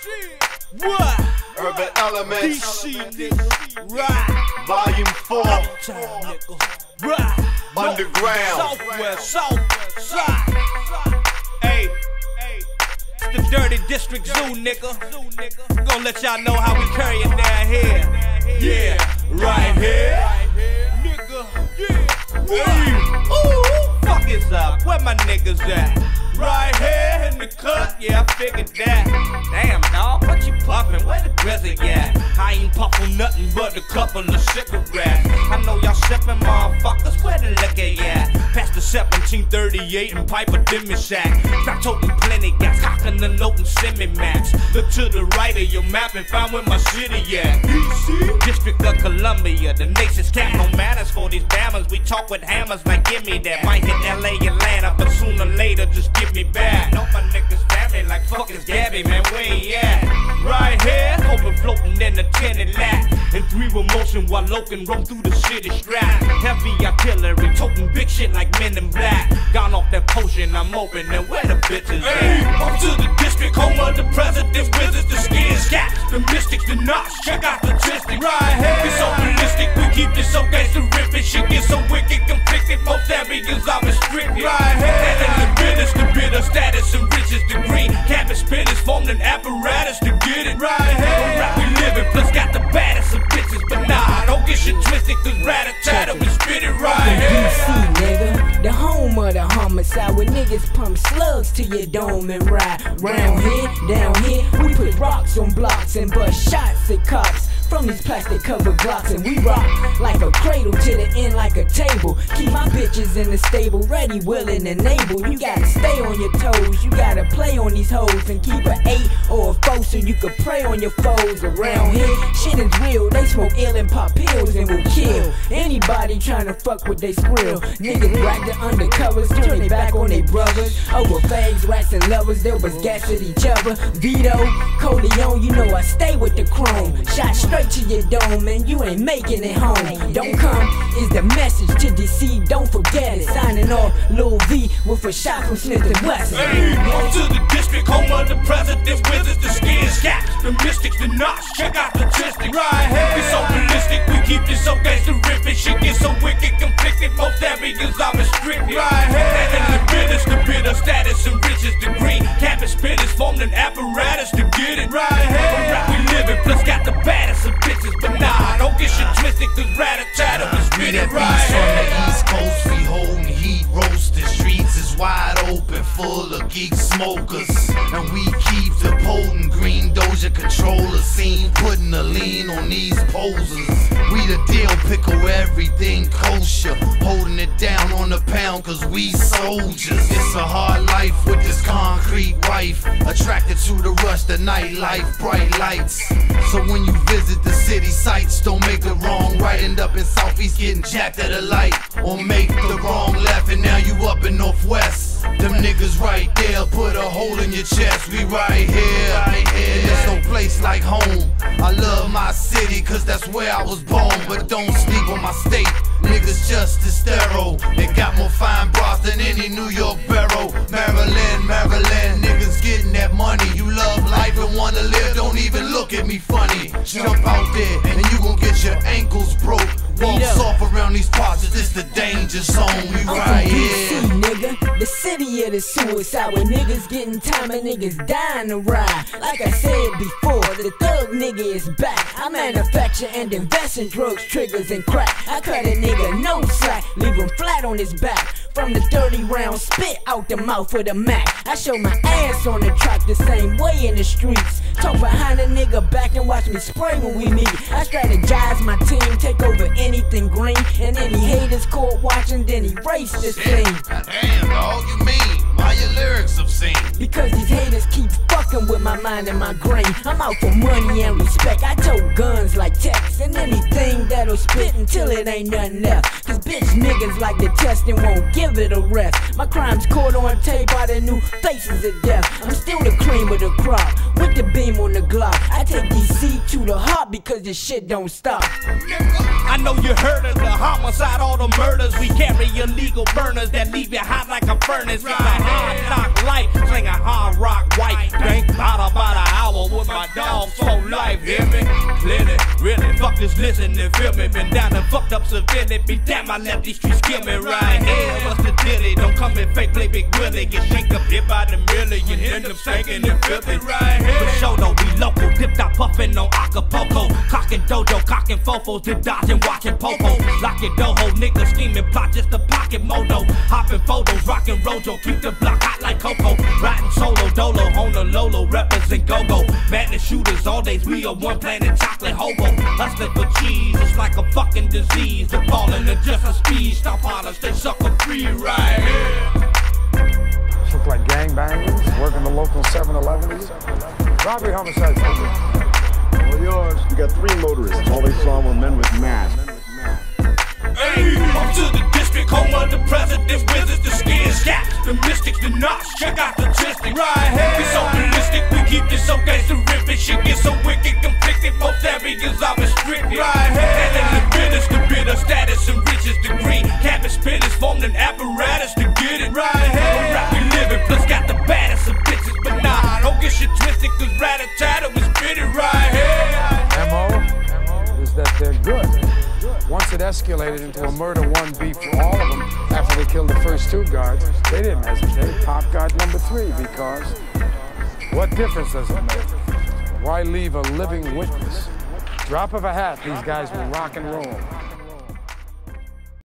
What? Urban Elements, DC, nigga. Right. Volume 4, Uptown, nigga. Right. Underground. Southwest, Southside. Hey. It's the Dirty District Zoo, nigga. Gonna let y'all know how we carry it down here. Yeah, right here. Nigga, yeah. Hey. Ooh, fuck is up? Where my niggas at? Right here in the cut, yeah, I figured that. Damn, dawg, what you puffin'? Where the grizzly at? I ain't puffin' nothing but a couple of cigarettes. I know y'all sippin', motherfuckers, where the liquor at? Past the 1738 and Piper Dimmy Shack. Stop toting plenty gas, cockin' and loadin' semi-max. Look to the right of your map and find where my city at. DC, District of Columbia, the nation's cap, no manners for these bammers. We talk with hammers like give me that. Might hit LA, Atlanta, but sooner or later just give me back. Know my niggas family like fuck is Gabby, man, where he at? Right here, open floating in the tinted lap. In 3 with motion while Logan roam through the city strap. Heavy artillery, toting big shit like Men in Black. Gone off that potion, I'm open, and where the bitches at? Up to the district, home of the president's wizards, the skin scats, the mystics, the knots. Check out the statistics. Right here, we so realistic, we keep this so gangsterific. Shit get so wicked, conflicted, most areas are restricted. Right here, and the bitter status and riches degree. Campus spinners formed an apparatus to get it. Right here, rap we living, plus got the baddest of bitches. But nah, don't get shit twisted, cause rat-a-tat-a, we spit it right here. DC, nigga, the home of the homicide, where niggas pump slugs to your dome and ride. Round here, down here, we put rocks on blocks and bust shots at cops from these plastic covered blocks, and we rock like a cradle to the end like a table. Keep my bitches in the stable, ready, willing, and able. You gotta stay on your toes, you gotta play on these hoes, and keep an 8 or a 4 so you can prey on your foes. Around here, shit is real, they smoke ill and pop pills and will kill anybody trying to fuck with they skrill. Niggas rack the undercovers, turn they back on they brothers. Over fags, rats, and lovers, they was gas at each other. Vito, Corleone, you know I stay with the chrome. Shot straight to your dome and you ain't making it home. Don't come is the message to DC, don't forget it. Signing off Lil V with a shot from Smith & Wesson. Hey, up to the district, home of the president's wizards, the skin scats, the mystics, the knots. Check out the statistics. Right here, we so realistic, we keep this so gangsterific. Shit get so wicked, conflicted, most areas are restricted. Right here, and the bitter status and riches degree. Campus spinners formed an apparatus to get it. Right here, rap we living, plus got the baddest of bitches. But nah, don't get shit twisted, cause rat-a-tat-a, we spit it right here. On the East Coast, we holding heat, roasted. Streets is wide open, full of geek smokers. And we keep the potent green Doja controller scene, putting a lean on these posers. We the deal pickle, everything kosher, holding it down on the pound, cause we soldiers. It's a hard life with this concrete wife, attracted to the rush, the nightlife, bright lights. So when you visit the city sights, don't make the wrong right, end up in Southeast getting jacked at a light, or make the wrong left and now you up in Northwest. Them niggas right there put a hole in your chest. We right here, and there's no place like home. I love my city cause that's where I was born, but don't sleep on my state. Niggas just as thorough, they got more fine broth than any New York barrel. Maryland, niggas getting that money. You love life and wanna live, don't even look at me funny. Jump out there and you gon' get your ankles broke. Walk soft around these parts, it's the danger zone. We right here, DC, nigga, the city of the suicide, where niggas getting time and niggas dying to ride. Like I said before, the thug nigga is back. I manufacture and invest in drugs, triggers, and crack. I cut a nigga no slack, leave him flat on his back. From the 30 round spit out the mouth of the Mac. I show my ass on the track the same way in the streets. Talk behind a nigga back and watch me spray when we meet. I strategize my team, take over anything green, and any haters caught watching, then erase this thing. Damn, dog, you mean? Why your lyrics obscene? Because these haters keep fucking with my mind and my grain. I'm out for money and respect. I tote guns like Tex and anything that'll spit until it ain't nothing left. Cause bitch niggas like to test and won't give it a rest. My crimes caught on tape by the new faces of death. I'm still the cream of the crop with the beam on the Glock. I take DC to the heart because this shit don't stop. I know you heard of the homicide, all the murders. We carry illegal burners that leave you hot like a furnace. It's a hard knock life, sling a hard rock white. Drink about an hour with my dogs for life, hear me? Plenty, really, fuck this listening, feel me? Been down and fucked up severely, be damn, I let these streets kill me right here. What's the dilly? Don't come and fake, play Big Willie. Get shanked up here by the million, end up stinking and filthy right here. For sure though, we local, dipped out puffin' on Acapulco. Cocking dojo, cocking fofos, dip dodging, watching popo. Locking doho, niggas scheming, plot just to pocket moto. Hopping photos, rocking rojo, keep the block hot like Coco. Riding solo, dolo, on the Lolo, represent go-go. Madness shooters, all days we are one planet, chocolate hobo. Hustling for cheese, it's like a fucking disease. The ballin' and just a speed, stop on us, they sucker free right here. Look like gangbangers, working the local 7-Elevens. Robbery, homicides, All yours. We got 3 motorists. All they saw were men with masks. Hey, up to the district, home of the president's wizards, the skin scats, the mystics, the knots, check out the statistics. Right here, we so realistic, we keep this so gangster-rific. Shit gets so wicked, conflicted, most areas are restricted. Right here, and in the business, the bitter status and riches degree. Campus spinners formed an apparatus to get it. Right here, rap we living, plus got the baddest of bitches. But nah, don't get shit twisted, cause rat-a-tat-a was spitting right here. MO is that they're good. Once it escalated into a murder 1B for all of them after they killed the first 2 guards, they didn't hesitate. Pop guard number 3 because what difference does it make? Why leave a living witness? Drop of a hat, these guys will rock and roll.